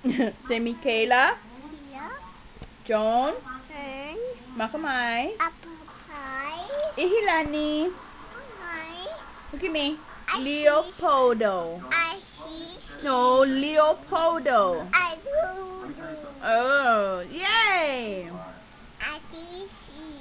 Say Miquela, Here. John, Turn. Makamai, Up high. Ihilani. High. Look at me. I see. Leopoldo. I see. No, Leopoldo. I